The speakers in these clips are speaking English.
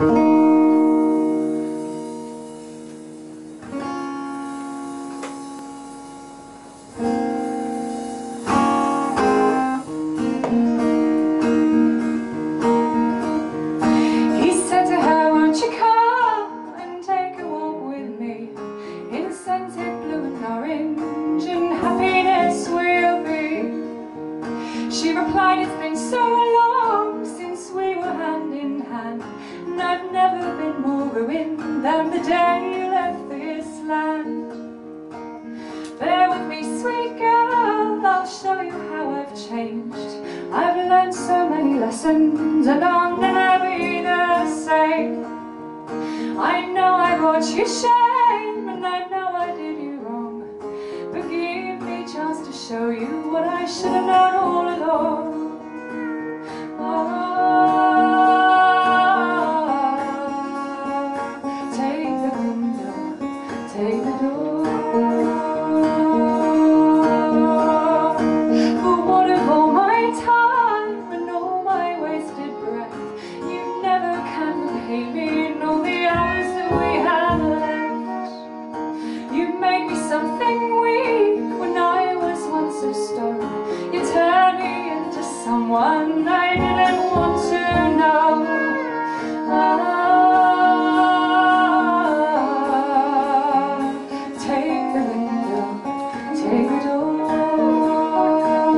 She replied, it's been so long since we were hand in hand, and I've never been more ruined than the day you left this land. Bear with me, sweet girl, I'll show you how I've changed. I've learned so many lessons, and I'll never be the same. I know I brought you shame, and I know I did you wrong, but give me a chance to show you what I should have known all along. Take the window, take the door. But what of all my time and all my wasted breath? You never can repay me in all the hours that we have left. You made me something weak when I was once of stone. You turned me into someone I didn't want to know. Take the window, take the door.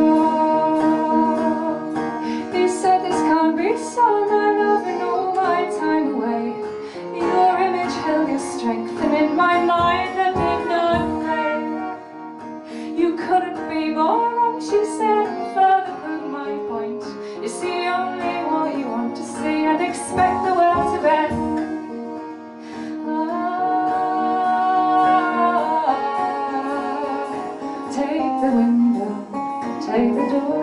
You said this can't be so, my love, and all my time away. Your image held your strength, and in my mind I did not pray. You couldn't be more wrong, she said, further prove my point. You see only what you want to see and expect the world to bend. Take the window, take the door.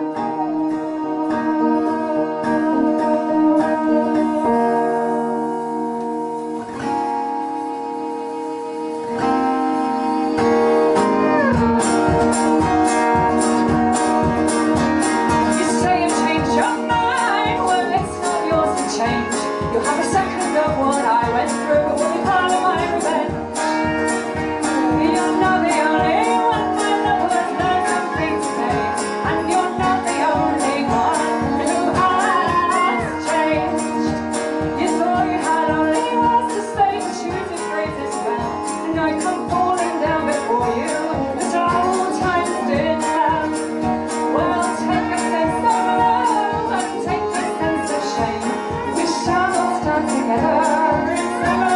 You'll have a second of what I went through, will be part of my revenge. You're not the only one I know has learned something today, and you're not the only one who has changed. You thought you had only words to say, but you did phrases well, and I come falling down before you, as old times did have. Well, take a sense of love and take the sense of shame. We shall not stand together in